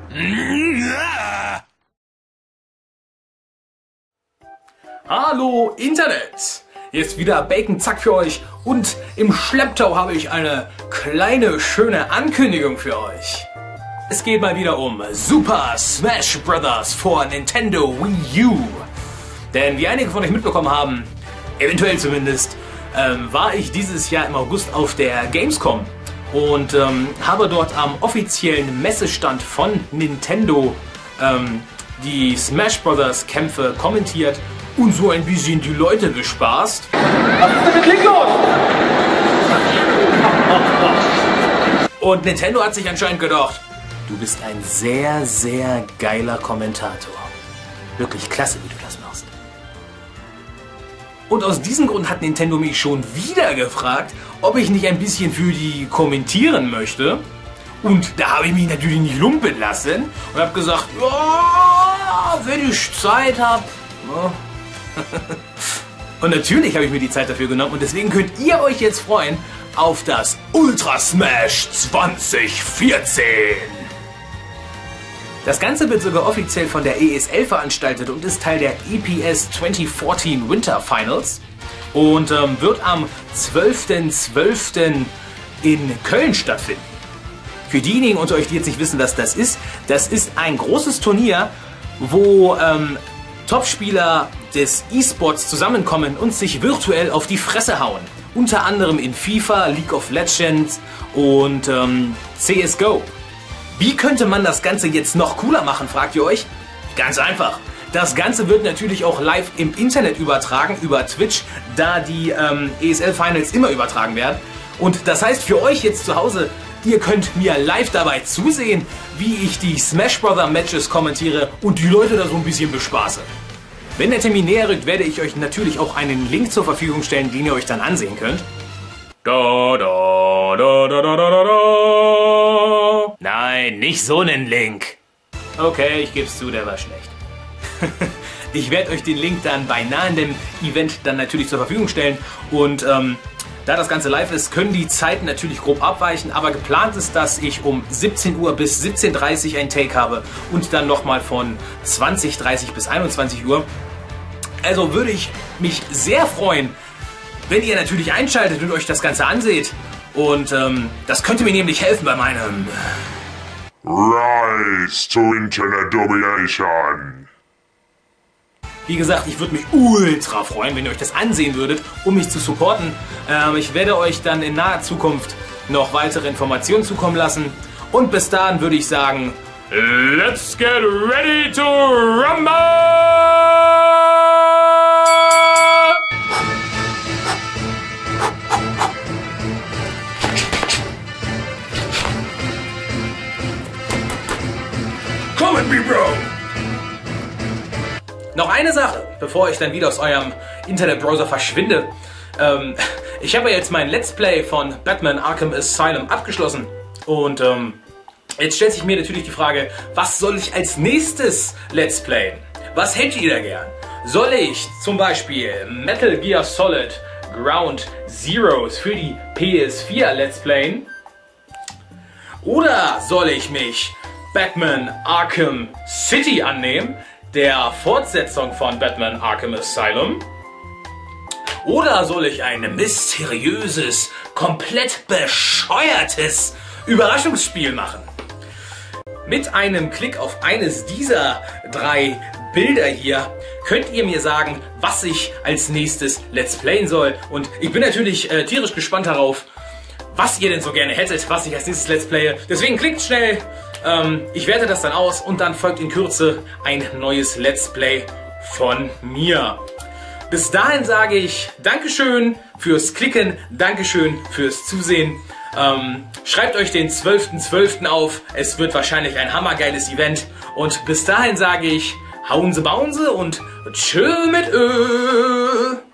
Hallo Internet! Hier ist wieder Bacon Zack für euch und im Schlepptau habe ich eine kleine, schöne Ankündigung für euch. Es geht mal wieder um Super Smash Bros. Für Nintendo Wii U. Denn wie einige von euch mitbekommen haben, eventuell zumindest, war ich dieses Jahr im August auf der Gamescom und habe dort am offiziellen Messestand von Nintendo die Smash Bros. Kämpfe kommentiert und so ein bisschen die Leute bespaßt. Was ist denn mit Klick los? Und Nintendo hat sich anscheinend gedacht, du bist ein sehr, sehr geiler Kommentator. Wirklich klasse, wie du das machst. Und aus diesem Grund hat Nintendo mich schon wieder gefragt, ob ich nicht ein bisschen für die kommentieren möchte. Und da habe ich mich natürlich nicht lumpen lassen und habe gesagt, ja, wenn ich Zeit habe. Ja. Und natürlich habe ich mir die Zeit dafür genommen und deswegen könnt ihr euch jetzt freuen auf das Ultra Smash 2014. Das Ganze wird sogar offiziell von der ESL veranstaltet und ist Teil der EPS 2014 Winter Finals und wird am 12.12. in Köln stattfinden. Für diejenigen unter euch, die jetzt nicht wissen, was das ist ein großes Turnier, wo Topspieler des E-Sports zusammenkommen und sich virtuell auf die Fresse hauen. Unter anderem in FIFA, League of Legends und CSGO. Wie könnte man das Ganze jetzt noch cooler machen, fragt ihr euch? Ganz einfach. Das Ganze wird natürlich auch live im Internet übertragen, über Twitch, da die ESL Finals immer übertragen werden. Und das heißt für euch jetzt zu Hause, ihr könnt mir live dabei zusehen, wie ich die Smash Bros. Matches kommentiere und die Leute da so ein bisschen bespaße. Wenn der Termin näher rückt, werde ich euch natürlich auch einen Link zur Verfügung stellen, den ihr euch dann ansehen könnt. Nein, nicht so einen Link. Okay, ich gebe es zu, der war schlecht. Ich werde euch den Link dann bei nahendem Event dann natürlich zur Verfügung stellen und da das Ganze live ist, können die Zeiten natürlich grob abweichen, aber geplant ist, dass ich um 17 Uhr bis 17:30 Uhr ein Take habe und dann nochmal von 20:30 bis 21 Uhr. Also würde ich mich sehr freuen, wenn ihr natürlich einschaltet und euch das Ganze anseht. Und das könnte mir nämlich helfen bei meinem Rise to Internet Domination. Wie gesagt, ich würde mich ultra freuen, wenn ihr euch das ansehen würdet, um mich zu supporten. Ich werde euch dann in naher Zukunft noch weitere Informationen zukommen lassen. Und bis dahin würde ich sagen, let's get ready to rumble! Come at me, bro! Noch eine Sache, bevor ich dann wieder aus eurem Internetbrowser verschwinde. Ich habe jetzt mein Let's Play von Batman Arkham Asylum abgeschlossen und jetzt stellt sich mir natürlich die Frage, was soll ich als nächstes Let's Playen? Was hättet ihr da gern? Soll ich zum Beispiel Metal Gear Solid Ground Zeroes für die PS4 Let's Playen? Oder soll ich mich Batman Arkham City annehmen, der Fortsetzung von Batman Arkham Asylum? Oder soll ich ein mysteriöses, komplett bescheuertes Überraschungsspiel machen? Mit einem Klick auf eines dieser drei Bilder hier könnt ihr mir sagen, was ich als nächstes Let's Playen soll. Und ich bin natürlich tierisch gespannt darauf, was ihr denn so gerne hättet, was ich als nächstes Let's Playe. Deswegen klickt schnell. Ich werte das dann aus und dann folgt in Kürze ein neues Let's Play von mir. Bis dahin sage ich Dankeschön fürs Klicken, Dankeschön fürs Zusehen. Schreibt euch den 12.12. auf, es wird wahrscheinlich ein hammergeiles Event. Und bis dahin sage ich Hauen Sie, bauen Sie und tschö mit Ö.